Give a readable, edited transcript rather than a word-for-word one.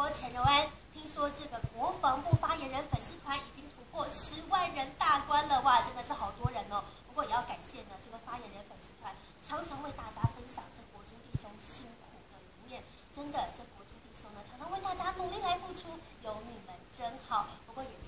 说陈柔安，听说这个国防部发言人粉丝团已经突破10万人大关了，哇，真的是好多人哦。不过也要感谢呢，这个发言人粉丝团常常为大家分享这国军弟兄辛苦的一面，真的，这国军弟兄呢常常为大家努力来付出，有你们真好。不过也